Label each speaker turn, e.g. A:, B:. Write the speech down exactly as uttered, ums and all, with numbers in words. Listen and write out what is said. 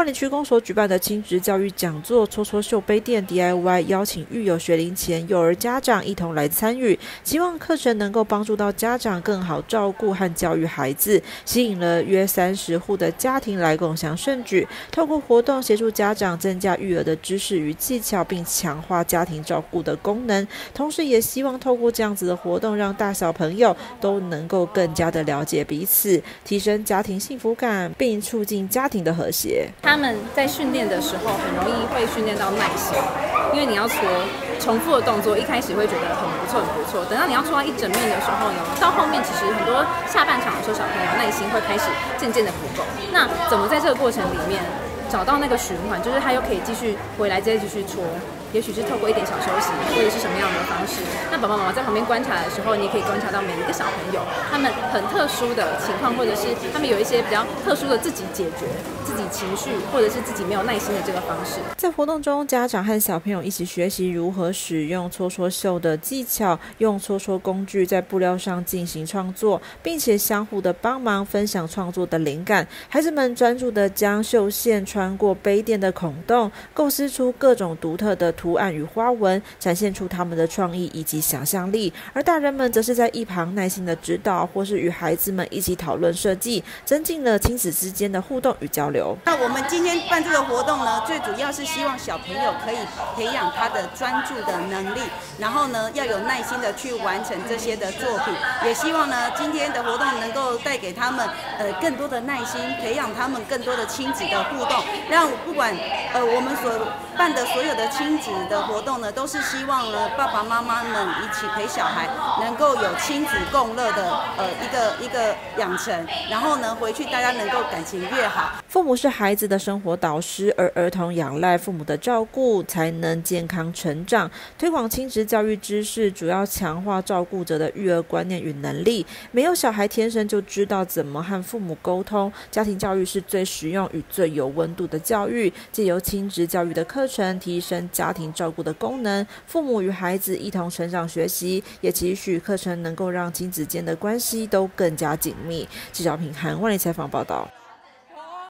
A: 万里区公所举办的亲职教育讲座戳戳绣杯垫 D I Y， 邀请育有学龄前幼儿家长一同来参与，希望课程能够帮助到家长更好照顾和教育孩子，吸引了约三十户的家庭来共襄盛举。透过活动协助家长增加育儿的知识与技巧，并强化家庭照顾的功能，同时也希望透过这样子的活动，让大小朋友都能够更加的了解彼此，提升家庭幸福感，并促进家庭的和谐。
B: 他们在训练的时候很容易会训练到耐心，因为你要搓重复的动作，一开始会觉得很不错很不错，等到你要搓到一整面的时候呢，到后面其实很多下半场的时候，小朋友耐心会开始渐渐的不够。那怎么在这个过程里面找到那个循环，就是他又可以继续回来再继续搓，也许是透过一点小休息，或者是什么样的方式。那爸爸妈妈在旁边观察的时候，你也可以观察到每一个小朋友他们很特殊的情况，或者是他们有一些比较特殊的自己解决自己情绪，或者是自己没有耐心的这个方式。
A: 在活动中，家长和小朋友一起学习如何使用戳戳绣的技巧，用戳戳工具在布料上进行创作，并且相互的帮忙分享创作的灵感。孩子们专注的将绣线穿过杯垫的孔洞，构思出各种独特的图案与花纹，展现出他们的创意以及想象力。而大人们则是在一旁耐心的指导，或是与孩子们一起讨论设计，增进了亲子之间的互动与交流。
C: 那我们今天办这个活动呢，最主要是希望小朋友可以培养他的专注的能力，然后呢要有耐心的去完成这些的作品，也希望呢今天的活动能够带给他们呃更多的耐心，培养他们更多的亲子的互动，让不管呃我们所办的所有的亲子的活动呢，都是希望呢爸爸妈妈们一起陪小孩能够有亲子共乐的呃一个一个养成，然后呢回去大家能够感情越好。
A: 父母是孩子的生活导师，而儿童仰赖父母的照顾才能健康成长。推广亲职教育知识，主要强化照顾者的育儿观念与能力。没有小孩天生就知道怎么和父母沟通，家庭教育是最实用与最有温度的教育。借由亲职教育的课程，提升家庭照顾的功能，父母与孩子一同成长学习，也期许课程能够让亲子间的关系都更加紧密。纪晓平、韩万里采访报道。